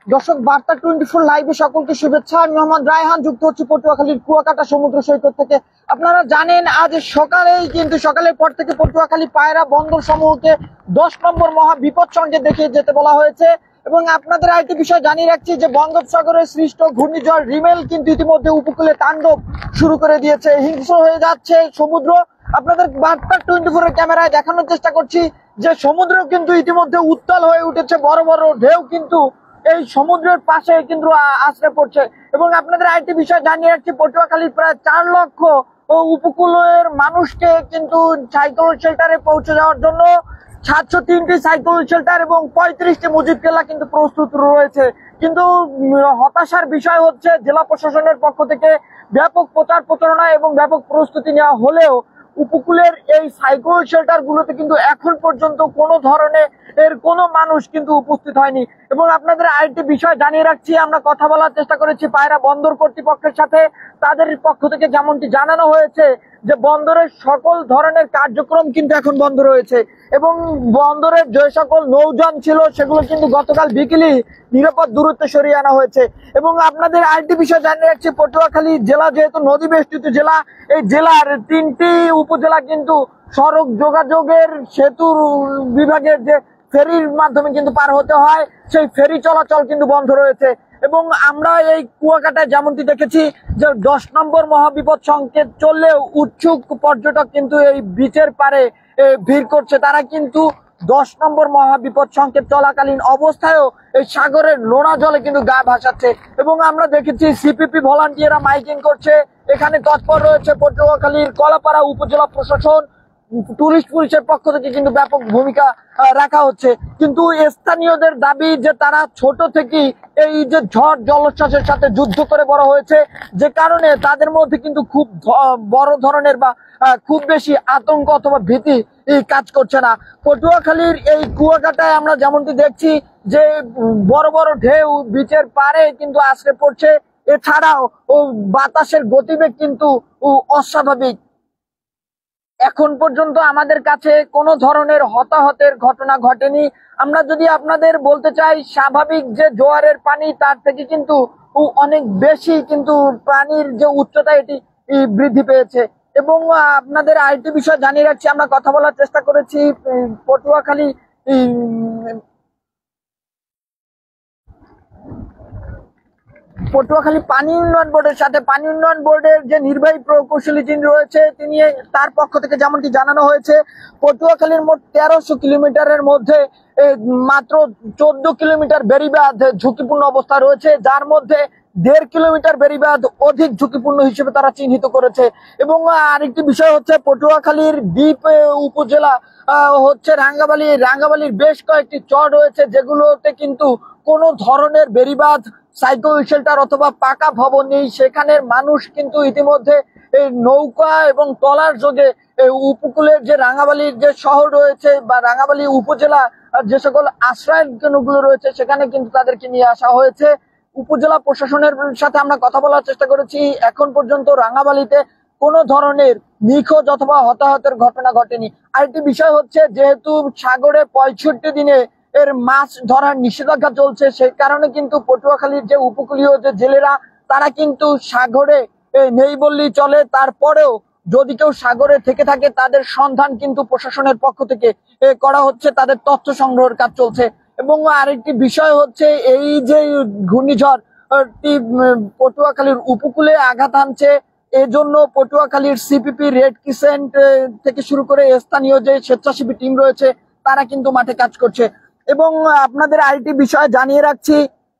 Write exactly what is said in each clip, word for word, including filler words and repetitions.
দর্শক বার্তা twenty four লাইভে সকলকে শুভেচ্ছা। আমি মোহাম্মদ রায়হান, যুক্ত হচ্ছে পটুয়াখালীর কুয়াকাটা সমুদ্র সৈকত থেকে। আপনারা জানেন আজ সকালেই কিন্তু সকালের পর থেকে পটুয়াখালী পায়রা বন্দর সমূহকে দশ নম্বর মহা বিপদ সঙ্গে দেখে যেতে বলা হয়েছে। এবং আপনাদের আরেকটি বিষয় জানিয়ে রাখছি যে বঙ্গোপসাগরে সৃষ্ট ঘূর্ণিঝড় রিমেল কিন্তু ইতিমধ্যে উপকূলে তাণ্ডব শুরু করে দিয়েছে। হিংস্র হয়ে যাচ্ছে সমুদ্র। আপনাদের বার্তা টোয়েন্টি ফোর এর ক্যামেরায় দেখানোর চেষ্টা করছি যে সমুদ্র কিন্তু ইতিমধ্যে উত্তাল হয়ে উঠেছে, বড় বড় ঢেউ কিন্তু এই সমুদ্রের পাশে কিন্তু আশ্রে পড়ছে। এবং আপনাদের আরেকটি বিষয় জানিয়ে রাখছি, পটুয়াখালীর প্রায় চার লক্ষ উপকূলের মানুষকে কিন্তু সাইকেল শেল্টারে পৌঁছে যাওয়ার জন্য সাতশো তিনটি সাইকেল শেল্টার এবং পঁয়ত্রিশটি মুজিব কেল্লা কিন্তু প্রস্তুত রয়েছে। কিন্তু হতাশার বিষয় হচ্ছে জেলা প্রশাসনের পক্ষ থেকে ব্যাপক প্রচার প্রচারণা এবং ব্যাপক প্রস্তুতি নেওয়া হলেও উপকূলের এই সাইকেল শেল্টার গুলোতে কিন্তু এখন পর্যন্ত কোনো ধরনের এর কোনো মানুষ কিন্তু উপস্থিত হয়নি। এবং আপনাদের আরেকটি বিষয় জানিয়ে রাখছি, আমরা কথা বলার চেষ্টা করেছি পায়রা বন্দর কর্তৃপক্ষের সাথে। তাদের পক্ষ থেকে যেমনটি জানানো হয়েছে যে বন্দরের সকল ধরনের কার্যক্রম কিন্তু এখন বন্ধ রয়েছে এবং বন্দরের যে সকল নৌযান ছিল সেগুলো কিন্তু গতকাল বিকেলে নিরাপদ দূরত্বে সরিয়ে আনা হয়েছে। এবং আপনাদের আরেকটি বিষয় জানিয়ে রাখছি, পটুয়াখালী জেলা যেহেতু নদী বেষ্টিত জেলা, এই জেলার তিনটি উপজেলা কিন্তু সড়ক যোগাযোগের সেতুর বিভাগের যে ফেরির মাধ্যমে কিন্তু পার হতে হয়, সেই ফেরি চলাচল কিন্তু বন্ধ রয়েছে। এবং আমরা এই কুয়াকাটায় যেমনটি দেখেছি যে দশ নম্বর মহাবিপদ সংকেত চললেও উৎসুক পর্যটক কিন্তু এই বিচের পারে ভিড় করছে। তারা কিন্তু দশ নম্বর মহাবিপদ সংকেত চলাকালীন অবস্থায়ও এই সাগরের নোনা জলে কিন্তু গা ভাসাচ্ছে। এবং আমরা দেখেছি সিপিপি ভলান্টিয়াররা মাইকিং করছে, এখানে তৎপর রয়েছে পটুয়াখালীর কলাপাড়া উপজেলা প্রশাসন, টুরিস্ট পুলিশের পক্ষ থেকে কিন্তু ব্যাপক ভূমিকা রাখা হচ্ছে। কিন্তু স্থানীয়দের দাবি যে তারা ছোট থেকেই এই যে ঝড় জলোচ্ছ্বাসের সাথে যুদ্ধ করে বড় হয়েছে, যে কারণে তাদের মধ্যে কিন্তু খুব বড় ধরনের বা খুব বেশি আতঙ্ক অথবা ভীতি কাজ করছে না। পটুয়াখালীর এই কুয়াকাটায় আমরা যেমনটি দেখছি যে বড় বড় ঢেউ বিচের পারে কিন্তু আশ্রে পড়ছে। এছাড়াও ও বাতাসের গতিবেগ কিন্তু অস্বাভাবিক। এখন পর্যন্ত আমাদের কাছে কোনো ধরনের হতাহতের ঘটনা ঘটেনি। আমরা যদি আপনাদের বলতে চাই, স্বাভাবিক যে জোয়ারের পানি তার থেকে কিন্তু অনেক বেশি কিন্তু পানির যে উচ্চতা এটি বৃদ্ধি পেয়েছে। এবং আপনাদের আরেকটি বিষয় জানিয়ে রাখছি, আমরা কথা বলার চেষ্টা করেছি পটুয়াখালী পটুয়াখালী পানি উন্নয়ন বোর্ডের সাথে। পানি উন্নয়ন বোর্ডের যে নির্বাহী প্রকৌশলী যিনি রয়েছে তিনি, তার পক্ষ থেকে যেমনটি জানানো হয়েছে পটুয়াখালীর মোট তেরোশো কিলোমিটারের মধ্যে মাত্র চোদ্দ কিলোমিটার বেড়িবাঁধ ঝুঁকিপূর্ণ অবস্থা রয়েছে, যার মধ্যে দেড় কিলোমিটার বেড়িবাঁধ অধিক ঝুঁকিপূর্ণ হিসেবে তারা চিহ্নিত করেছে। এবং আরেকটি বিষয় হচ্ছে পটুয়াখালীর দ্বীপ উপজেলা হচ্ছে রাঙ্গাবালি, রাঙ্গাবালির বেশ কয়েকটি চর রয়েছে যেগুলোতে কিন্তু কোনো ধরনের বেড়িবাঁধ, সাইকেল শেল্টার অথবা পাকা ভবন নেই। সেখানের মানুষ কিন্তু ইতিমধ্যে এই নৌকা এবং ট্রলার যোগে উপকূলের যে রাঙ্গাবালির যে শহর রয়েছে বা রাঙ্গাবালি উপজেলা যে সকল আশ্রয় কেন্দ্রগুলো রয়েছে সেখানে কিন্তু তাদেরকে নিয়ে আসা হয়েছে। উপজেলা প্রশাসনের সাথে আমরা কথা বলার চেষ্টা করেছি, এখন পর্যন্ত রাঙ্গাবালিতে কোনো ধরনের নিখোঁজ অথবা হতাহতের ঘটনা ঘটেনি। আরেকটি বিষয় হচ্ছে, যেহেতু সাগরে পঁয়ষট্টি দিনে এর মাছ ধরার নিষেধাজ্ঞা চলছে, সেই কারণে কিন্তু পটুয়াখালীর যে উপকূলীয় যে জেলেরা তারা কিন্তু সাগরে নেই বললেই চলে। তারপরেও যদি কেউ সাগরে থেকে থাকে তাদের সন্ধান কিন্তু প্রশাসনের পক্ষ থেকে করা হচ্ছে, তাদের তথ্য সংগ্রহের কাজ চলছে। এবং আরেকটি বিষয় হচ্ছে, এই যে ঘূর্ণিঝড়টি পটুয়াখালীর উপকূলে আঘাত হানছে, এজন্য পটুয়াখালীর সিপিপি, রেড ক্রিসেন্ট থেকে শুরু করে স্থানীয় যে স্বেচ্ছাসেবী টিম রয়েছে তারা কিন্তু মাঠে কাজ করছে। এবং আপনাদের আরেকটি বিষয় জানিয়ে রাখছি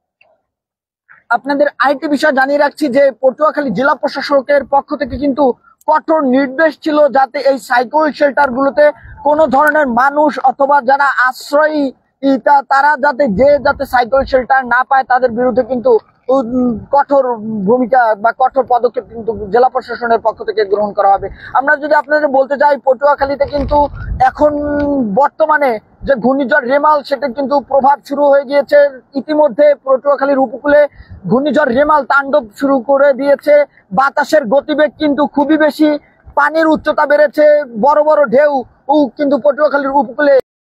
আপনাদের আরেকটি বিষয় জানিয়ে রাখছি যে পটুয়াখালী জেলা প্রশাসকের পক্ষ থেকে কিন্তু কঠোর নির্দেশ ছিল যাতে এই সাইকেল শেল্টার গুলোতে কোনো ধরনের মানুষ অথবা যারা আশ্রয়ী তারা যাতে যে যাতে সাইকেল শেল্টার না পায় তাদের বিরুদ্ধে কিন্তু কঠোর ভূমিকা বা কঠোর পদক্ষেপ কিন্তু জেলা প্রশাসনের পক্ষ থেকে গ্রহণ করা হবে। আমরা যদি আপনাদের বলতে চাই, পটুয়াখালীতে কিন্তু এখন বর্তমানে যে ঘূর্ণিঝড় রেমাল সেটা কিন্তু প্রভাব শুরু হয়ে গিয়েছে। ইতিমধ্যে পটুয়াখালীর উপকূলে ঘূর্ণিঝড় রেমাল তাণ্ডব শুরু করে দিয়েছে। বাতাসের গতিবেগ কিন্তু খুবই বেশি, পানির উচ্চতা বেড়েছে, বড় বড় ঢেউ কিন্তু পটুয়াখালীর উপকূলে